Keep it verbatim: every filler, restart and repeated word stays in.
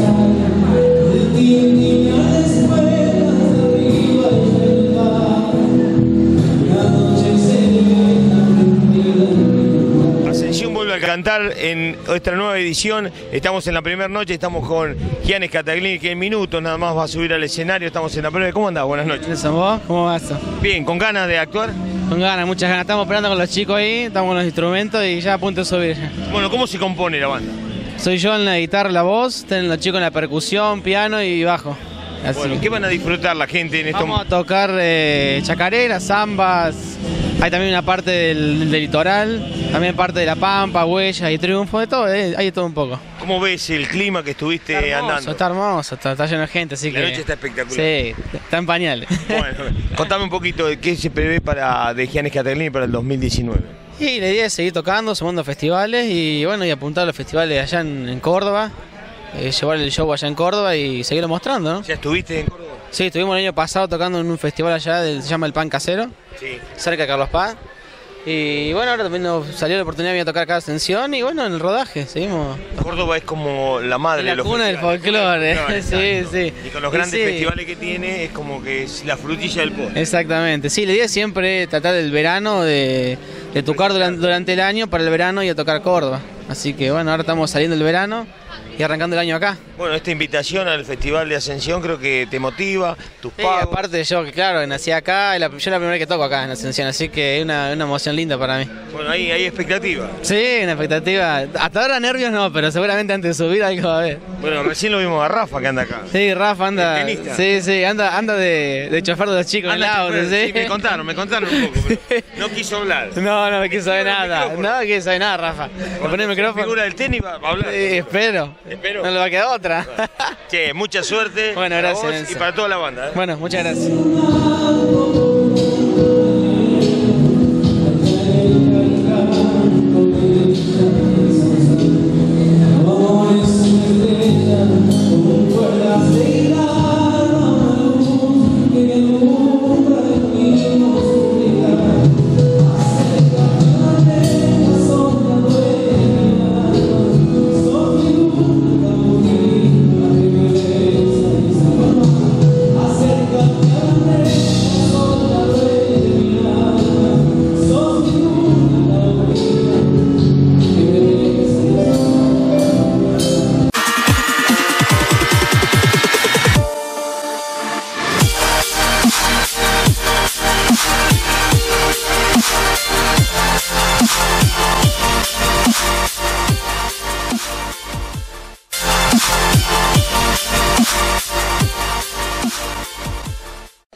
Ascensión vuelve a cantar en nuestra nueva edición. Estamos en la primera noche, estamos con Giannis Cataglini, que en minutos nada más va a subir al escenario. Estamos en la primera. ¿Cómo andás? Buenas noches. ¿Vos? ¿Cómo vas? Bien, ¿con ganas de actuar? Con ganas, muchas ganas. Estamos esperando con los chicos ahí, estamos con los instrumentos y ya a punto de subir. Bueno, ¿cómo se compone la banda? Soy yo en la guitarra, la voz, están los chicos en la percusión, piano y bajo. Así. Bueno, ¿qué van a disfrutar la gente en esto? Vamos a tocar eh, chacareras, zambas, hay también una parte del, del litoral, también parte de La Pampa, Huellas y Triunfo, de todo, eh, hay de todo un poco. ¿Cómo ves el clima que estuviste Está hermoso, andando? Está hermoso, está, está lleno de gente, así la que... La noche está espectacular. Sí, está en pañales. Bueno, contame un poquito de qué se prevé para de Giannis Cataglini para el dos mil diecinueve. Y la idea es seguir tocando, sumando festivales y bueno, y apuntar a los festivales allá en, en Córdoba, eh, llevar el show allá en Córdoba y seguirlo mostrando, ¿no? ¿Ya estuviste en Córdoba? Sí, estuvimos el año pasado tocando en un festival allá, del, se llama El Pan Casero, sí, cerca de Carlos Paz. Y bueno, ahora también nos salió la oportunidad de ir a tocar acá Ascensión y bueno, en el rodaje, seguimos. Córdoba es como la madre la de los cuna del folclore, no, sí, sí. Y con los grandes sí. festivales que tiene es como que es la frutilla del postre. Exactamente, sí, la idea es siempre tratar del verano, de, de tocar durante, durante el año para el verano y a tocar Córdoba. Así que bueno, ahora estamos saliendo del verano y arrancando el año acá. Bueno, esta invitación al Festival de Ascensión creo que te motiva, tus Sí, pagos. aparte yo, que claro, que nací acá, la, yo la primera vez que toco acá en Ascensión, así que es una, una emoción linda para mí. Bueno, ahí hay expectativa. Sí, una expectativa. Hasta ahora nervios no, pero seguramente antes de subir algo va a haber. Bueno, recién lo vimos a Rafa que anda acá. Sí, Rafa anda. ¿El tenista? Sí, sí, anda, anda de, de chofer de los chicos en el Anda, auto, chofer, ¿sí? sí, me contaron, me contaron un poco, pero no quiso hablar. No, no me quiso saber Figura del nada. micrófono. No quiso saber nada, Rafa. Le pone el micrófono. Figura del tenis va a hablar. Eh, espero. Espero. No le va a quedar otra. Che, mucha suerte. Bueno, para gracias, vos Nelson. y para toda la banda. ¿eh? Bueno, muchas gracias.